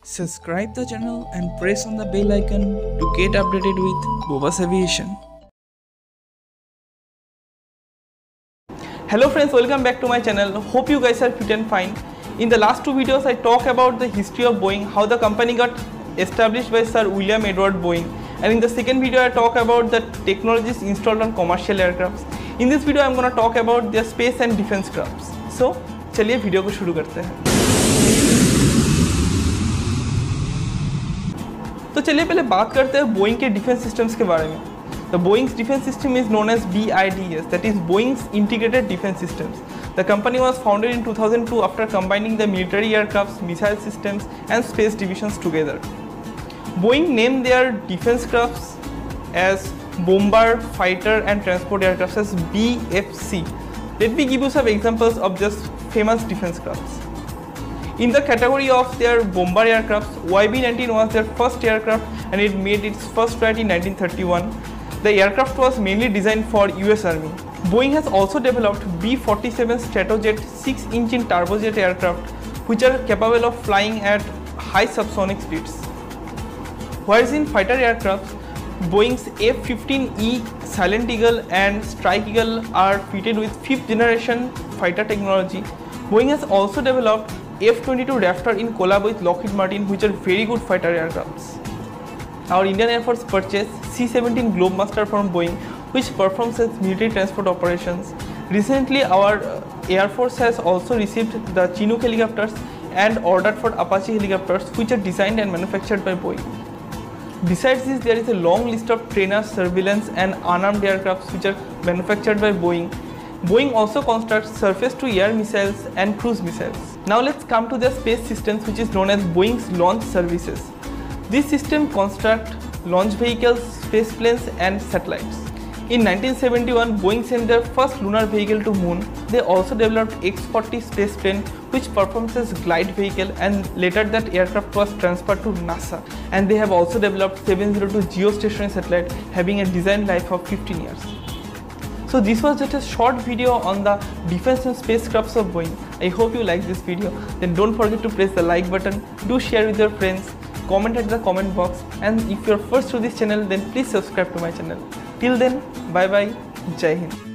Subscribe the channel and press on the bell icon to get updated with Boba's Aviation. Hello friends, welcome back to my channel. Hope you guys are fit and fine. In the last two videos I talk about the history of Boeing, how the company got established by Sir William Edward Boeing, and in the second video I talk about the technologies installed on commercial aircrafts. In this video I am going to talk about their space and defense crafts. So चलिए video को शुरू करते हैं। तो चलिए पहले बात करते हैं बोइंग के डिफेंस सिस्टम्स के बारे में। The Boeing's defense system is known as BIDS, that is Boeing's Integrated Defense Systems. The company was founded in 2002 after combining the military aircrafts, missile systems and space divisions together. Boeing named their defense crafts as bomber, fighter and transport aircrafts as BFC. Let me give you some examples of just famous defense crafts. In the category of their bomber aircrafts, YB-19 was their first aircraft and it made its first flight in 1931. The aircraft was mainly designed for US Army. Boeing has also developed B-47 Stratojet 6-engine turbojet aircraft which are capable of flying at high subsonic speeds. Whereas in fighter aircrafts, Boeing's F-15E Silent Eagle and Strike Eagle are fitted with 5th generation fighter technology. Boeing has also developed F-22 Raptor in collab with Lockheed Martin, which are very good fighter aircrafts. Our Indian Air Force purchased C-17 Globemaster from Boeing, which performs as military transport operations. Recently, our Air Force has also received the Chinook helicopters and ordered for Apache helicopters, which are designed and manufactured by Boeing. Besides this, there is a long list of trainers, surveillance and unarmed aircrafts which are manufactured by Boeing. Boeing also constructs surface-to-air missiles and cruise missiles. Now let's come to the space systems, which is known as Boeing's launch services. This system constructs launch vehicles, space planes and satellites. In 1971, Boeing sent their first lunar vehicle to Moon. They also developed X-40 space plane which performs as glide vehicle, and later that aircraft was transferred to NASA. And they have also developed 702 geostationary satellite having a design life of 15 years. So this was just a short video on the defense and spacecrafts of Boeing. I hope you like this video. Then don't forget to press the like button, do share with your friends, comment at the comment box, and if you're first to this channel then please subscribe to my channel. Till then, bye bye, Jai Hind.